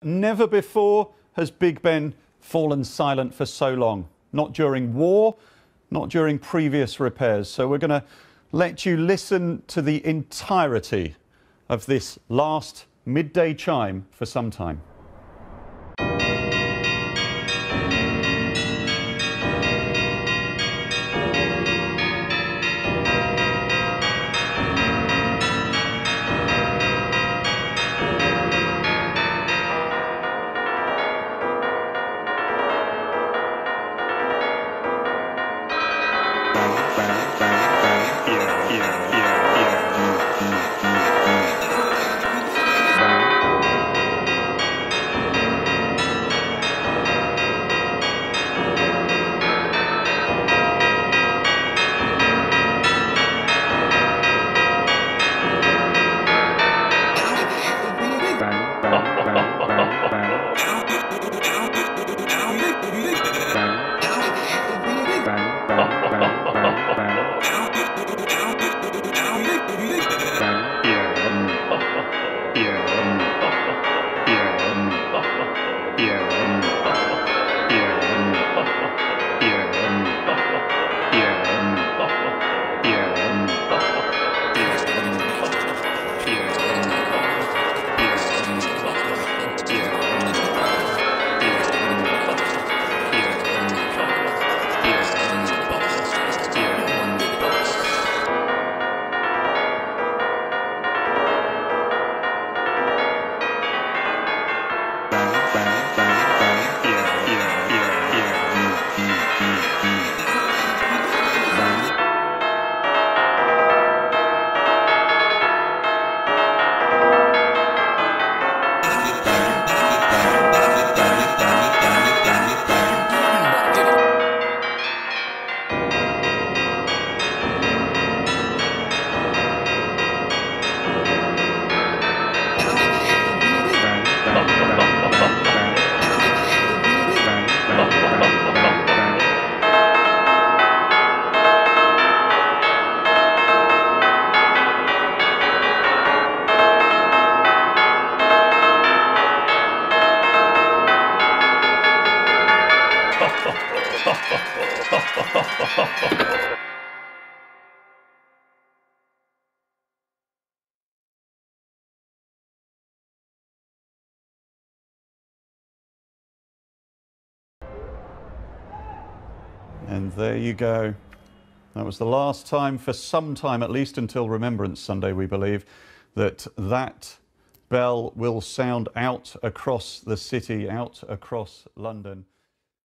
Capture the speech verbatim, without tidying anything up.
Never before has Big Ben fallen silent for so long. Not during war, not during previous repairs. So we're going to let you listen to the entirety of this last midday chime for some time. And there you go. That was the last time, for some time, at least until Remembrance Sunday, we believe, that that bell will sound out across the city, out across London.